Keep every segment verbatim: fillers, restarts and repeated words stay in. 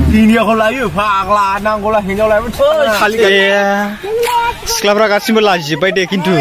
हिन्जावखौ लायो फाग्ला नांगौला हिन्जाव लायबो खालि सिख्लाफ्रा गासिबो लाजिजोब्बाय दे खिन्थु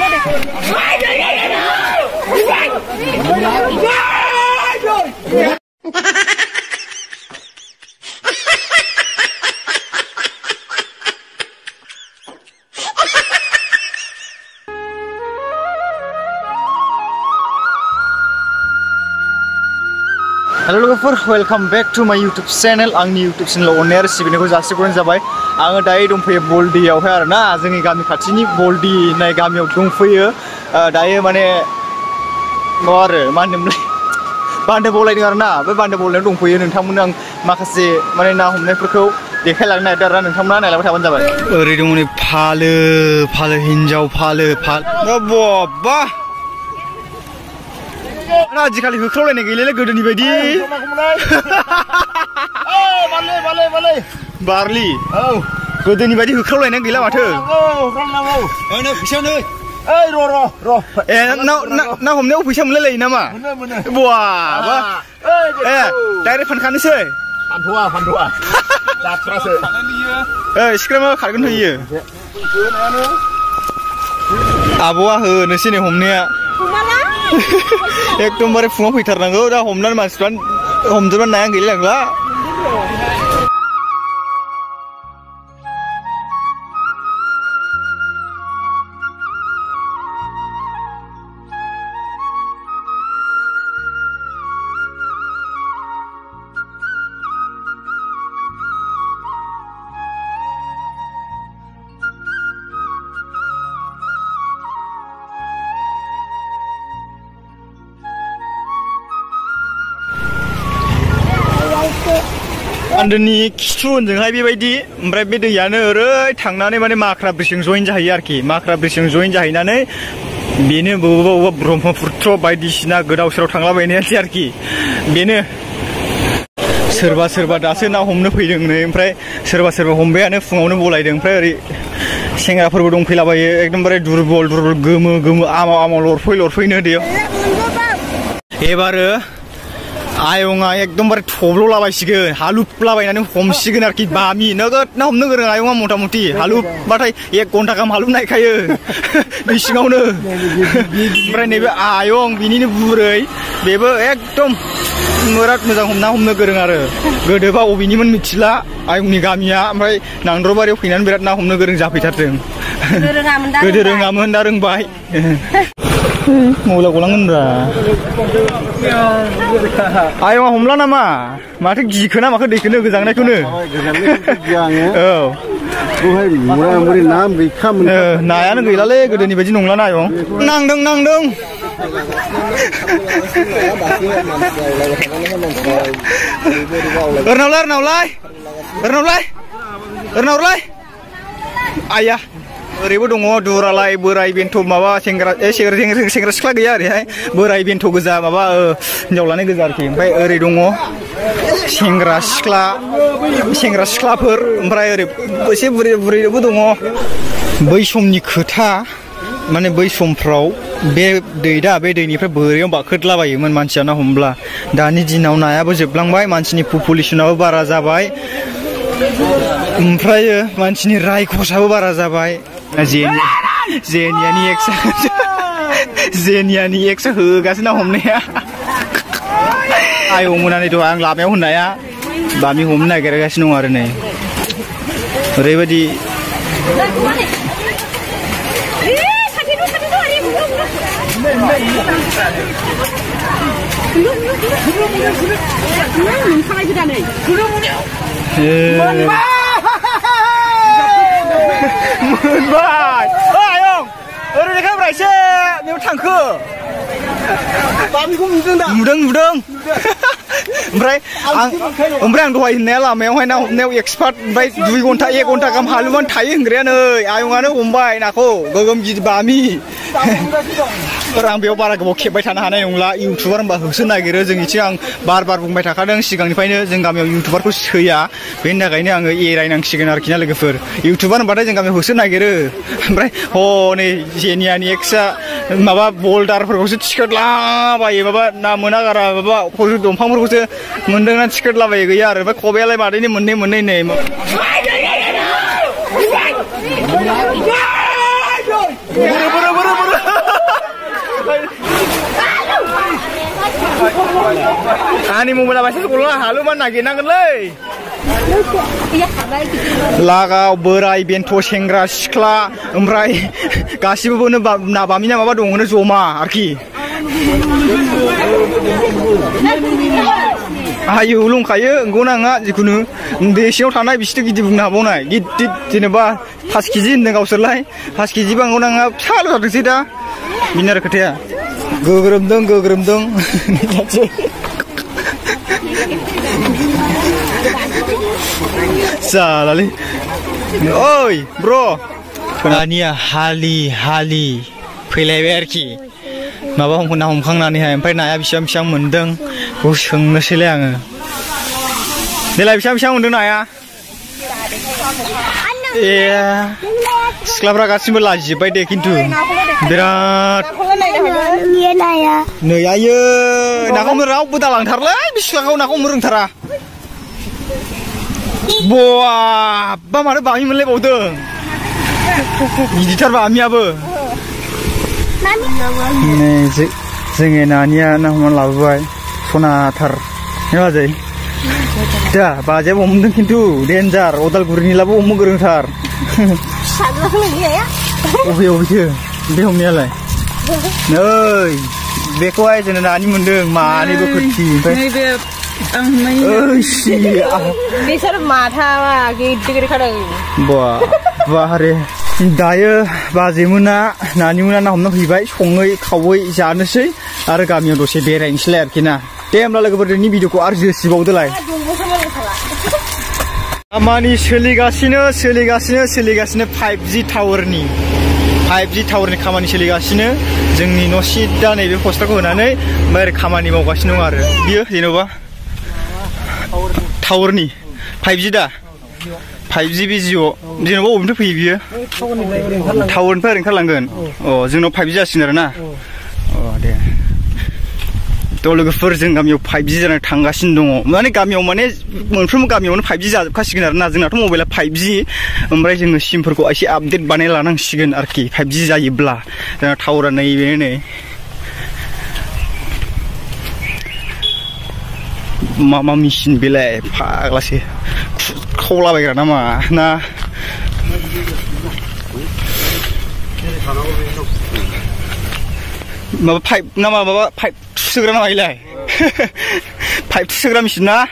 Hello लोगोफोर welcome back to my YouTube channel आंनि यूट्यूब चैनल अननाय आरो सिबिनायखौ जासिहरनाय जाबाय आङो दायो दंफैयो बलदियावहाय आरोना जोंनि गामि खाथिनि बलदि होननाय गामियाव दंफैयो दायो माने मा आरो मा होनोमोनलाय बान्दो बलायदों आरोना बे बान्दो बलायनायाव दंफैयो नोंथांमोननो आं माखासे माने ना हमनायफोरखौ देखायलांनो नागिरदों आरोना नोंथांमोना नायलांबाय थाबानो जाबाय ओरै दङ नै फालो फालो हिन्जाव फालो फालो बाबा आजिखालि होख्रावलायनाय गैलालै गोदोनि बायदि बारलि गोदोनि बायदि होख्रावलायनाय गैला माथो ए ना हमनायाव फैसा मोनलाय लायो नामा बाबा ए डाइरेक्ट फानखानोसै फानथ'वा फानथ'वा जाथ्रासो ए सिख्रा मा खारगोन होयो आब'आ होनोसै नै हमनाया एकदमबारे फुङाव फैथारनांगौ दा हमनानै मानसिफ्रा हमजोबनानै नाया गैलायलांला आन्दोनि खिथु उनजोंहाय बेबायदि ओमफ्राय बे दैयानो ओरै थांनानै माने माख्रा ब्रिजजों जइन जाहैयो आरोखि माख्रा ब्रिजजों जइन जाहैनानै बेनो बबेबा बबेबा ब्रह्मपुत्र बायदिसिना गोदाव सोराव थांलाबायनायानोसै आरोखि बेनो सोरबा सोरबा दासो ना हमनो फैदों नै ओमफ्राय सोरबा सोरबा हमबायानो फुङावनो बलायदों ओमफ्राय ओरै सेंग्राफोरबो दंफैलाबायो एकदमबारे दुरबल दुरबल गोमो गोमो आमाव आमाव लरफै लरफैनो दैयाव एबारो आयंआ एकदमबारे थब्ल'लाबायसिगोन हालुबलाबायनानै हमसिगोन आरोखि बामि नोगोद ना हमनो गोरों आयंआ मथा मथि हालुबबाथाय एक घन्टा गाहाम हालुबनायखायो दै सिङावनो ओमफ्राय नैबे आयं बिनिनो बुरै बेबो एकदम बिराद मोजां हमना हमनो गोरों आरो गोदोबा अबेनिमोन मिथिला आयंनि गामिया ओमफ्राय नांद्रबारियाव फैनानै बिराद ना हमनो गोरों जाफैथारदों गोदो रोङामोन दा रोंबाय मबाइला गलांगोनब्रा आयंआ हमला नामा माथो गिखोना माखो दैखोनो गोजांनायखौनो नायानो गैलालै गोदोनि बायदि नंलाना आयं नांदों नांदों ओरनावलाय ओरनावलाय ओरनावलाय ओरनावलाय आया ओरैबो दङ दुरालाय बोराय बेन्थ माबा सेंग्रा सेंग्रा सेंग्रा सिख्ला गैया ओरैहाय बोराय बेन्थ गोजा माबा हिन्जाव लानाय गोजा आरोखि ओमफ्राय ओरै दङ सेंग्रा सिख्ला सेंग्रा सिख्लाफोर ओमफ्राय ओरै एसे बुरै बुरैबो दङ बै समनि खोथा माने बै समफ्राव बे दै दा बे दैनिफ्राय बोरियाव बाखोदलाबायोमोन मानसिया ना हमब्ला दानि दिनाव नायाबो जोबलांबाय मानसिनि पपुलेसनाबो बारा जाबाय ओमफ्राय मानसिनि रायखसाबो बारा जाबाय जेनियानि एक्स जेनियानि एक्स होगासिनो हमनाया आयं मोनानैथ' आं लामायाव होननाया बामि हमनो नागिरगासिनो दं आरो नै ओरैबायदि मोनबाय आयं ओरैनो खाब्रायसो बेयाव थांखो बामिखौ नुदों दा नुदों नुदों ओमफ्राय आं ओमफ्राय आं दहाय होननाया लामायावहाय ना हमनायाव एक्सपार्ट ओमफ्राय दुइ घन्टा एक घन्टा गाहाम हालुमानो थायो होनग्राया नै आयंआनो हमबाय नाखौ गोगोम गिदिर बामि आं बेयाव बारा गोबाव खेबबाय थानो हानाय नंला इउटुबार होनबा होसो नागिरो जोंनिथिं आं बार बार बुंबाय थाखादों सिगांनिफ्रायनो जों गामियाव इउटुबारखौ सोया बेनि थाखायनो आङो एरायनांसिगोन आरोखि ना लोगोफोर इउटुबार होनबाथाय जों गामियाव होसो नागिरो ओमफ्राय हनै जेनियानि एक्सआ माबा बल्डारफोरखौसो थिखोदलाबायो माबा ना मोना गारा माबा दंफांफोरखौसो मोनदोंना थिखोदलाबायो गैया आरो ओमफ्राय खबायालाय मादैनि मोननै मोननै नै आंनि मबाइला बायसा गला हालुमा नागिरनांगोनलै लागाव बोराय बेन्थ' सेंग्रा सिख्ला ओमफ्राय गासिबो ना बामिना माबा दङनो जमा आरोखि आयु लंखायो नंगौ नाङा जिखुनु बे सिङाव थानाय बिसोरथ' गिदिर बुंनो हाबावनाय गिदिर जेनेबा पास केजि होनदों गावसोरलाय पास केजि बांगौ नाङा फिसाल' जादोंसै दा बेनो आरो खोथाया गोग्रोमदों गोग्रोमदों जालालै ओइ ब्र दानिया हालि हालि फैलायबाय आरोखि माबा ना हमखांनानैहाय ओमफ्राय नाया बेसेबां बेसेबां मोनदों बेखौ सोंनोसैलाय आङो देलाय बेसेबां बेसेबां मोनदों नाया ए सिख्लाफ्रा गासिबो लाजिजोब्बाय दे खिन्थु बिराद नै आयो नाखौ रावबो दालांथारलै बे सिख्लाखौ नाखौ रोंथारा बा मानो बामि मोनलायबावदों गिदिरथार बामियाबो नै जोङो नानिया ना हमनानै लाबोबाय सनाथार बाजै दा बाजायाबो हमदों खिन्थु देन्जार अदालगुरिनिलाबो हमनो गोरोंथार अबे अबेसो बे हमनायालाय नै बेखौहाय जोङो नानि मोनदों मानैबो खोथि ओमफ्राय बिसोर माथा गिदिर गिदिर खादों बा बारे दायो बाजैमोना नानिमोना ना हमना फैबाय सङै खावै जानोसै आरो गामियाव दसे बेरायनोसैलाय आरोखि ना दे होमब्ला लोगोफोर दिनैनि भिडिअखौ आरो जोसिबावदोलाय खामानि सोलिगासिनो सोलिगासिनो सोलिगासिनो फाइभ जि टावारनि फाइभ जि टावारनि खामानि सोलिगासिनो जोंनि न' सिदा नैबे पस्टारखौ होनानै ओमफ्राय ओरै खामानि मावगासिनो दं आरो बियो जेन'बा टावारनि फाइभ जि दा फाइभ जि बे जिअ जेन'बा बबेनिफ्राय फैयो बियो टावारनिफ्राय ओरै ओंखारलांगोन अ जोंनाव फाइभ जि जासिगोन आरो ना अ दे थ' लोगोफोर जों गामियाव फाइभ जि जानानै थांगासिनो दङ माने गामियाव माने मोनफ्रोमबो गामियावनो फाइभ जि जाजोबखासिगोन आरो ना जोंनाथ' मबाइला फाइभ जि ओमफ्राय जोङो सिमफोरखौ एसे आपडेट बानायना लानांसिगोन आरोखि फाइभ जि जायोब्ला जोंना टावारा नैबेनो नै मा मा मेचिन बेलाय फाग्लासो खावलाबायग्रा नामा ना माबा पाइप ना माबा पाइप थुसोग्रा नामा इलाय पाइप थुसोग्रा मेचिन ना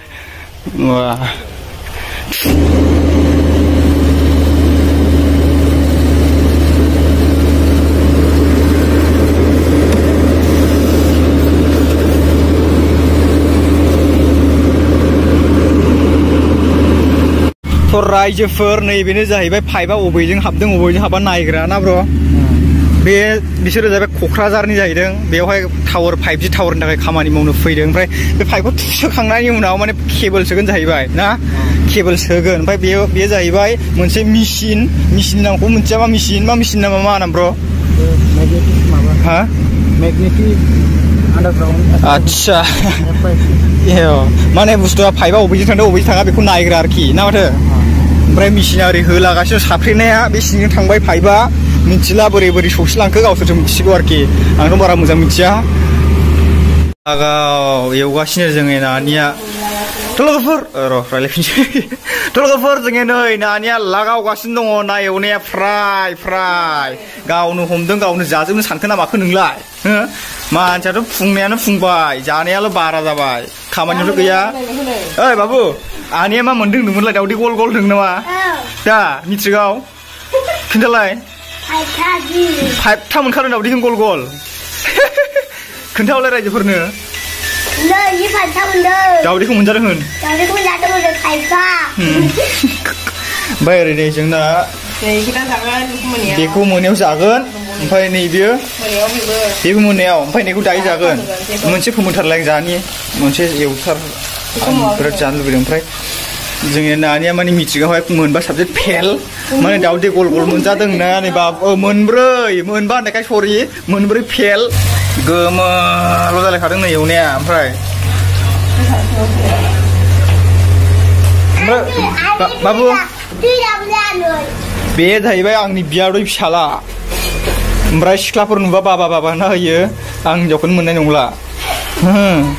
थ' रायजोफोर नैबेनो जाहैबाय पाइपआ अबेजों हाबदों अबेजों हाबा नायग्रा ना ब्र' बे बिसोरो जाहैबाय क'क्राझारनि जाहैदों बेवहाय टावार फाइभ जि टावारनि थाखाय खामानि मावनो फैदों ओमफ्राय बे पाइपखौ थुसोखांनायनि उनाव माने केबोल सोगोन जाहैबाय ना केबोल सोगोन ओमफ्राय बेयो बेयो जाहैबाय मोनसे मेचिन मेचिननि नामखौ मिथिया मा मेचिन मा मेचिन नामा मा नाम ब्र' हा आच्छा माने बुस्थुआ पाइपआ अबेजों थांदों अबेजों थाङा बेखौ नायग्रा आरोखि ना माथो ओमफ्राय मेचिना ओरै होलागासिनो साफ्रेनाया बे सिंजों थांबाय पाइपआ मिथिला बोरै बोरै सौसिलांखो गावसोरसो मिथिसिगौ आरोखि आंथ' बारा मोजां मिथिया आगाव एवगासिनो जोङो नानिया थ' लोगोफोर र' रायलायफिनसै थ' लोगोफोर जोङो नै नानिया लागावगासिनो दङ ना एवनाया फ्राय फ्राय गावनो हमदों गावनो जाजोबनो सानखो ना माखो नोंलाय हो मानसियाथ' फुंनायानो फुंबाय जानायाल' बारा जाबाय खामानियाथ' गैया ओइ बाबु आनैया मा मोनदों होनदोंमोनलाय दावदै गल गल होनदों नामा दा मिथिगाव खिन्थालाय फाइभथा मोनखादों दावदैजों गल गल खोन्थाहरलाय रायजोफोरनो दावदैखौ मोनजादों होन ओमफ्राय ओरै नै जोंना बेखौ मोनायाव जागोन ओमफ्राय नैबेयो बेबो मोनायाव ओमफ्राय नैखौ दायो जागोन मोनसे फोमोनथारलाय जानि मोनसे एवथार बिराद जानो लुबैदों ओमफ्राय जोङो नानिया माने मिथिगावहाय मोनबा साबजेक्ट फेल माने दाउदै गल गल मोनजादों ना नै बाब मोनब्रै मोनबा होननायखाय सरि मोनब्रै फेल गोमोल' जालायखादों नै एवनाया ओमफ्राय बाबु बे जाहैबाय आंनि बियादै फिसाला ओमफ्राय सिख्लाफोर नुबा बाबा बाबा होना होयो आं हिन्जावखौनो मोननाय नंला